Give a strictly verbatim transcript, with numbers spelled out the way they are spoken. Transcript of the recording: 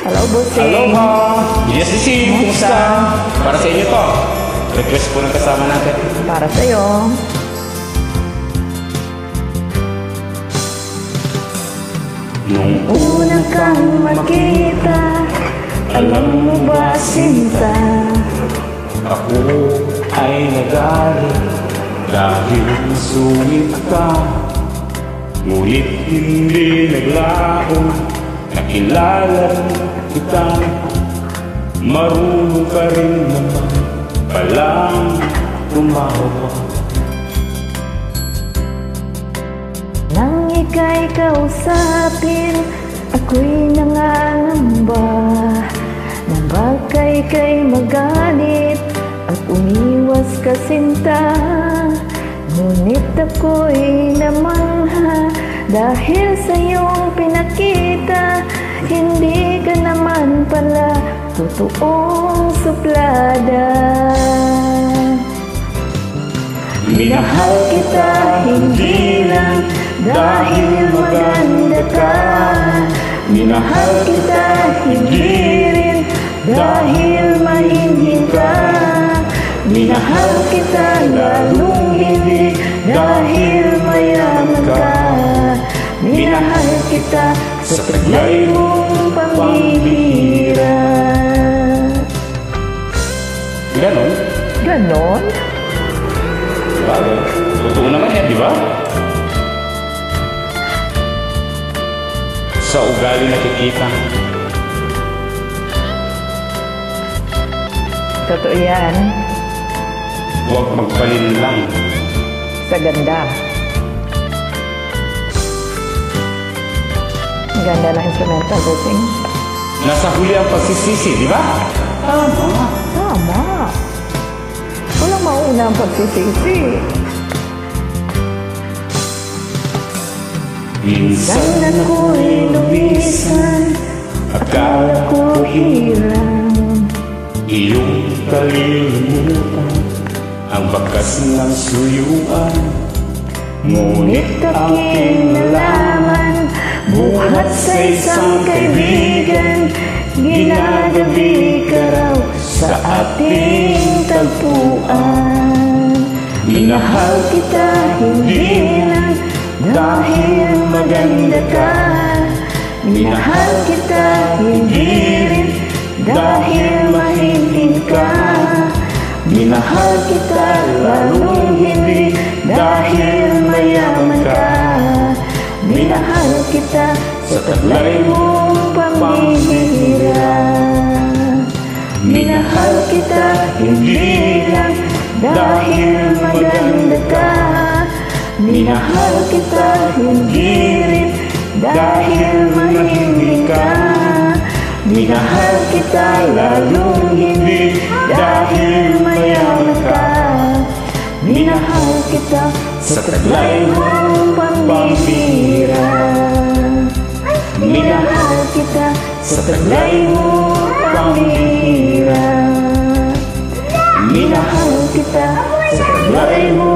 Hello, bossing. Aloha! Yes, Sisi, kumusta? Para sa inyo to. Request po ng kasama natin. Para sa'yo. Nung una kang makita, alam mo ba, sinta, ako ay nagalit dahil sungit ka. Ngunit hindi naglaon, nakilala kita. Marunong ka rin naman palang tumawa. nang ika'y kausapin, ako'y nangangamba na baka ika'y magalit at umiwas ka, sinta. Ngunit ako'y namangha dahil sa iyong pinakita. Hindi ka naman pala totoong suplada. Minahal kita hindi lang dahil maganda ka. Minahal kita hindi rin dahil mahinhin ka. Minahal kita lalong hindi dahil mayaman ka. Minahal kita sa taglay mong pambihira. Ganon? Ganon? Bagay. Totoo naman yan, di ba? Sa ugali nakikita. Totoo yan. Huwag magpalin lang. Sa ganda. Ganda ng instrumental, bossing. Nasa huli ang pagsisisi, di ba? Tama. Tama. Walang mauna ang pagsisisi. Minsan ako'y lumisan, akala ko hirang. iyong kalilimutan ang bakas ng suyuan. Ngunit aking nalaman, buhat sa isang kaibigan, ginagabi ka raw sa ating tagpuan. Minahal kita hindi lang dahil maganda ka. Minahal kita hindi rin dahil mahinhin ka. Minahal kita lalong hindi dahil mayaman ka. Minahal kita sa taglay mong pambihira. Minahal kita hindi lang dahil maganda ka. Minahal kita hindi rin dahil mahinhin ka. Minahal kita lalong hindi dahil mayaman ka. Minahal kita sa taglay mong pambihira. Minahal kita sa taglay mong pambihira. Minahal kita sa taglay mong